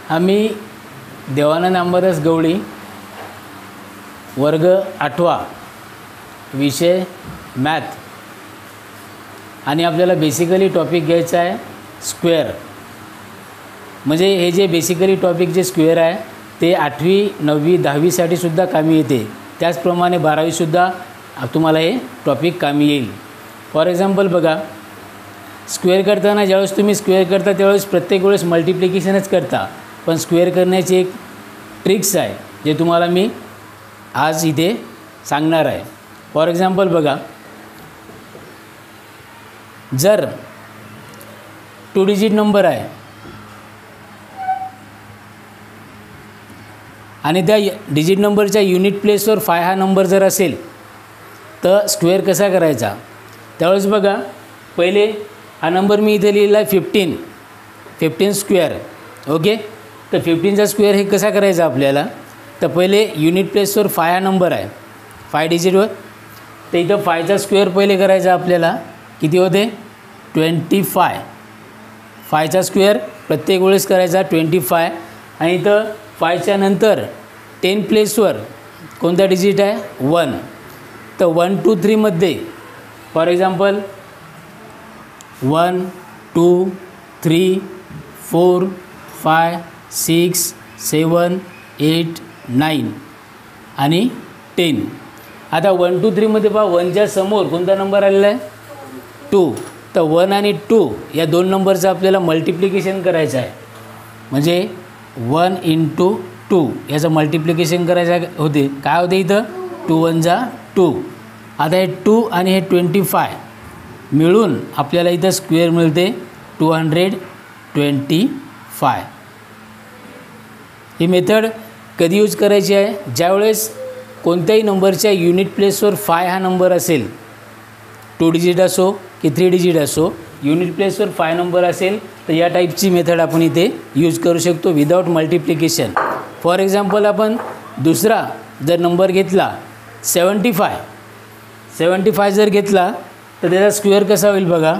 आम्ही देवानंद अंबादास गवळी वर्ग 8वा विषय मॅथ आणि आपल्याला बेसिकली टॉपिक घ्यायचा आहे स्क्वेअर. म्हणजे हे जे बेसिकली टॉपिक जे स्क्वेअर आहे ते 8वी 9वी 10वी साठी सुद्धा कामी येते. त्याचप्रमाणे 12वी सुद्धा तुम्हाला हे टॉपिक कामी येईल. फॉर एक्झाम्पल बघा, स्क्वेअर करताना ज्यावेळेस तुम्ही स्क्वेअर करता त्यावेळेस प्रत्येक वेळेस मल्टिप्लिकेशनच करता, पण स्क्वेअर करण्याची एक ट्रिक्स आहे जे तुम्हाला मी आज इथे सांगणार आहे. फॉर एक्झाम्पल बघा, जर 2 डिजिट नंबर आहे आणि त्या डिजिट नंबरच्या युनिट प्लेसवर 5 हा नंबर जर असेल तर स्क्वेअर कसा करायचा. त्यावेळेस बघा, पहिले हा नंबर मी इथे लिहिला आहे 15 स्क्वेअर. ओके, तर 15चा स्क्वेअर हे कसा करायचा आपल्याला, तर पहिले युनिट प्लेसवर 5 हा नंबर आहे 5 डिजिटवर, तर इथं 5चा स्क्वेअर पहिले करायचा आपल्याला. किती होते 25. 5चा स्क्वेअर प्रत्येक वेळेस करायचा 25. आणि इथं 5च्या नंतर 10 प्लेसवर कोणता डिजिट आहे 1. तर 1 2 3 मध्ये फॉर एक्झाम्पल 1 2 3 4 5 6 7 8 9 आणि 10. आता 1 2 3 मध्ये पहा, 1च्या समोर कोणता नंबर आलेला आहे 2. तर 1 आणि 2 या दोन नंबरचं आपल्याला मल्टिप्लिकेशन करायचं आहे. म्हणजे 1 × 2 याचं मल्टिप्लिकेशन करायचं होते. काय होते इथं 2 1 जा 2. आता हे 2 आणि हे 25 मिळून आपल्याला इथं स्क्वेअर मिळते 225. ही मेथड कधी यूज करायची आहे, ज्यावेळेस कोणत्याही नंबरच्या युनिट प्लेसवर 5 हा नंबर असेल, 2 डिजिट असो की 3 डिजिट असो, युनिट प्लेसवर 5 नंबर असेल तर या टाईपची मेथड आपण इथे यूज करू शकतो विदाउट मल्टिप्लिकेशन. फॉर एक्झाम्पल आपण दुसरा जर नंबर घेतला 75 जर घेतला तर त्याचा स्क्वेअर कसा होईल बघा.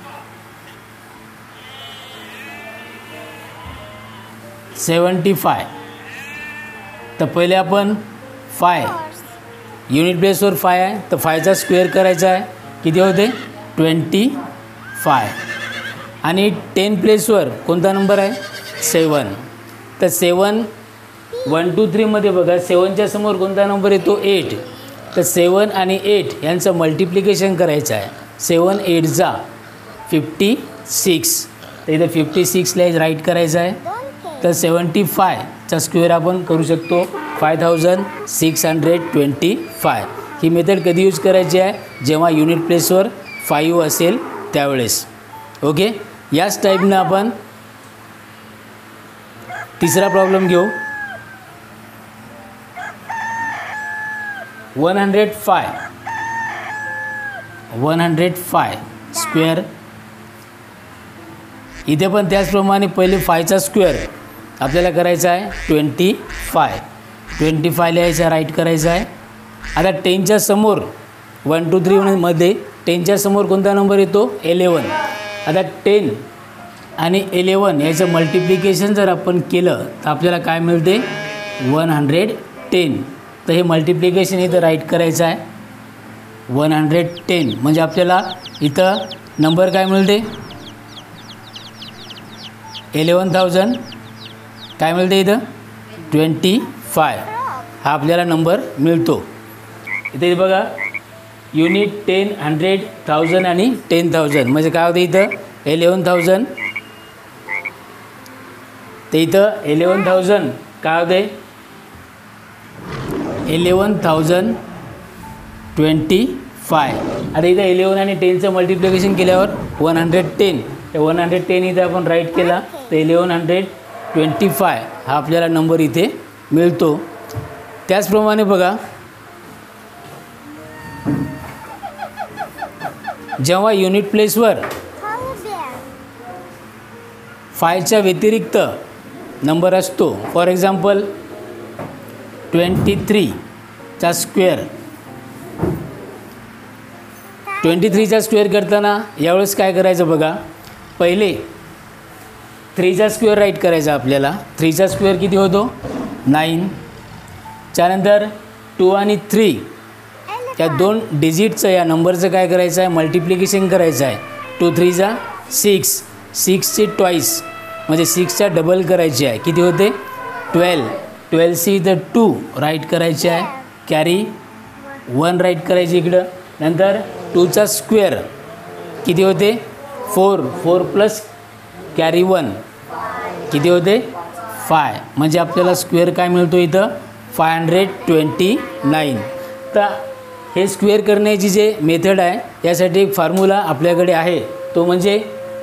तर पहिले आपण 5 युनिट प्लेसवर 5 आहे तर 5चा स्क्वेअर करायचा आहे. किती होते 25. आणि 10 प्लेसवर कोणता नंबर आहे 7. तर 7 1 2 3 मध्ये बघा, 7च्या समोर कोणता नंबर येतो 8. तर 7 आणि 8 यांचं मल्टिप्लिकेशन करायचं आहे. 7 8 जा 56. तर इथं 56ला राईट करायचं आहे. तर 75चा स्क्वेअर आपण करू शकतो 5625. ही मेथड कधी यूज करायची आहे, जेव्हा युनिट प्लेसवर 5 असेल त्यावेळेस. ओके, याच टाईपनं आपण तिसरा प्रॉब्लेम घेऊ. 105 स्क्वेअर. इथे पण त्याचप्रमाणे पहिले 5चा स्क्वेअर आपल्याला करायचा आहे 25 लिहायचा, राईट करायचा आहे. आता 10च्या समोर 1 2 3 मध्ये 10च्या समोर कोणता नंबर येतो 11. आता 10 आणि 11 याचं मल्टिप्लिकेशन जर आपण केलं तर आपल्याला काय मिळते 110. तर हे मल्टिप्लिकेशन इथं राईट करायचं आहे 110. म्हणजे आपल्याला इथं नंबर काय मिळते 11,000. काय मिळते इथं 25. हा आपल्याला नंबर मिळतो. इथे बघा, युनिट 10 100 1000 आणि 10,000 म्हणजे काय होतं इथं 11,000. तर इथं 11,000 काय होते 11,025. आता इथं 11 आणि 10चं मल्टिप्लिकेशन केल्यावर 110. तर 110 इथं आपण राईट केला तर 1125 हा आपल्याला नंबर इथे मिळतो. त्याचप्रमाणे बघा, जेव्हा युनिट प्लेसवर 5च्या व्यतिरिक्त नंबर असतो, फॉर एक्झाम्पल 23चा स्क्वेअर. 23चा स्क्वेअर करताना यावेळेस काय करायचं बघा, पहिले 3चा स्क्वेअर राईट करायचा आपल्याला. 3चा स्क्वेअर किती होतो 9. त्यानंतर 2 आणि 3 या 2 डिजिटचं या नंबरचं काय करायचं आहे मल्टिप्लिकेशन करायचं आहे. 2 3 6. 6ची ट्वाईस म्हणजे 6चा डबल करायची आहे. किती होते 12. 12ची इथं 2 राईट करायची आहे. कॅरी 1 राईट करायची इकडं. नंतर 2चा स्क्वेअर किती होते 4. 4 प्लस कॅरी 1 किती होते 5. म्हणजे आपल्याला स्क्वेअर काय मिळतो इथं 529. तर हे स्क्वेअर करण्याची जे मेथड आहे यासाठी एक फॉर्म्युला आपल्याकडे आहे, तो म्हणजे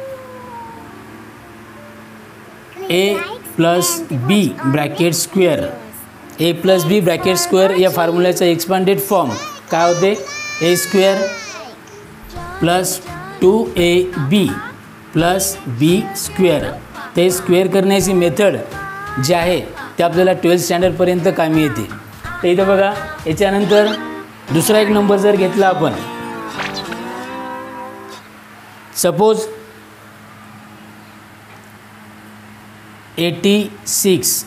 A plus B bracket square. A plus B bracket square या फॉर्म्युल्याचा एक्सपांडेड फॉर्म काय होते A square plus 2ab plus B square. ते स्क्वेअर करण्याची मेथड जी आहे ते आपल्याला 12th स्टँडर्डपर्यंत कामी येते. तर इथं बघा याच्यानंतर दुसरा एक नंबर जर घेतला आपण, सपोज 86.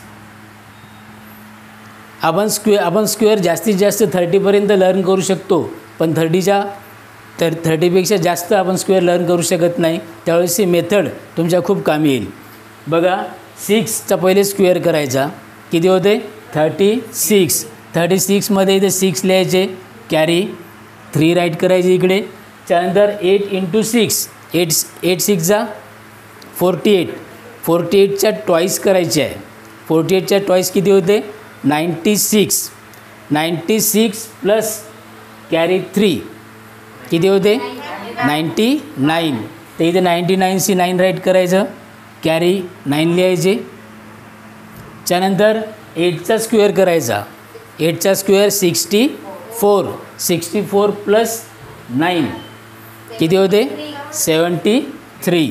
आपण स्क्वेअर जास्तीत जास्त 30पर्यंत लर्न करू शकतो, पण 30पेक्षा जास्त आपण स्क्वेअर लर्न करू शकत नाही. त्यावेळेस ही मेथड तुमच्या खूप कामी येईल. बघा 6चा पहिले स्क्वेअर करायचा किती होते 36. 36मध्ये इथे 6 लिहायचे, कॅरी 3 राईट करायचे इकडे. त्यानंतर 8 × 6 8 6 48. 48च्या ट्वाईस करायचे आहे. 48च्या ट्वाईस किती होते 96. 96 प्लस कॅरी 3 किती होते 99. तर इथे 99ची 9 राईट करायचं, कॅरी 9 लिहायचे. त्यानंतर 8चा स्क्वेअर करायचा. 8चा स्क्वेअर 64. 64 प्लस 9 किती होते 73.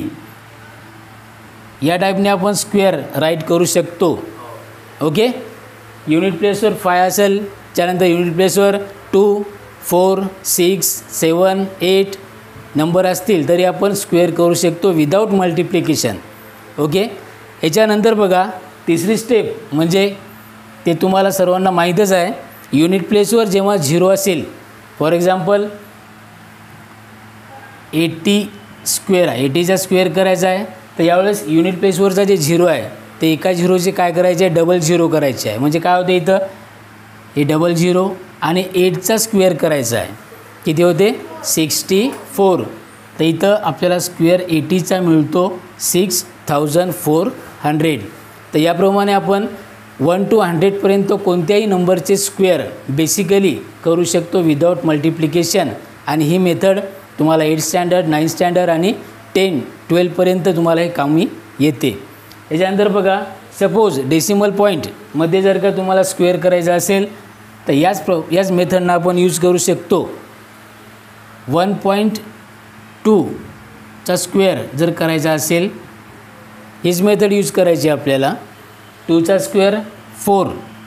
या टाईपने आपण स्क्वेअर राईट करू शकतो. ओके. युनिट प्लेसवर 5 असेल, त्यानंतर युनिट प्लेसवर 2 4 6 7 8 नंबर असतील तरी आपण स्क्वेअर करू शकतो विदाऊट मल्टिप्लिकेशन. ओके. याच्यानंतर बघा तिसरी स्टेप म्हणजे ते तुम्हाला सर्वांना माहीतच आहे, युनिट प्लेसवर जेव्हा 0 असेल, फॉर एक्झाम्पल 80 स्क्वेअर आहे, 80चा स्क्वेअर करायचा आहे, तर यावेळेस युनिट प्लेसवरचा जे 0 आहे ते एका 0चे काय करायचे आहे डबल 0 करायचे आहे. म्हणजे काय होते इथं हे डबल 0 आणि 8चा स्क्वेअर करायचा आहे किती होते 64. तर इथं आपल्याला स्क्वेअर 80चा मिळतो 6400. तर याप्रमाणे आपण 1 to 100पर्यंत कोणत्याही नंबरचे स्क्वेअर बेसिकली करू शकतो विदाऊट मल्टिप्लिकेशन. आणि ही मेथड तुम्हाला 8th स्टँडर्ड 9th स्टँडर्ड आणि 10 12पर्यंत तुम्हाला हे कामी येते. याच्यानंतर बघा सपोज डेसिमल पॉईंटमध्ये जर का तुम्हाला स्क्वेअर करायचं असेल तर याच मेथडनं आपण यूज करू शकतो. 1.2चा स्क्वेअर जर करायचा असेल हीच मेथड यूज करायची आपल्याला. 2चा स्क्वेअर 4.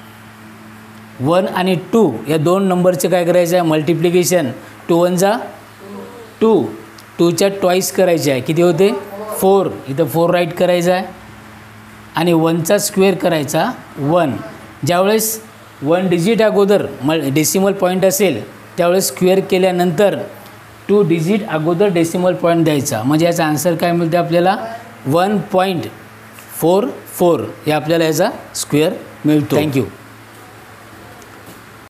1 आणि 2 या 2 नंबरचे काय करायचं आहे मल्टिप्लिकेशन. 2 1 2. 2च्या ट्वाईस करायचे आहे किती होते 4. इथं 4 राईट करायचा आहे आणि 1चा स्क्वेअर करायचा 1. ज्यावेळेस 1 डिजिट अगोदर डेसिमल पॉईंट असेल त्यावेळेस स्क्वेअर केल्यानंतर 2 डिजिट अगोदर डेसिमल पॉईंट द्यायचा. म्हणजे याचा आन्सर काय मिळते आपल्याला 1.44 हे आपल्याला याचा स्क्वेअर मिळतो. थँक्यू.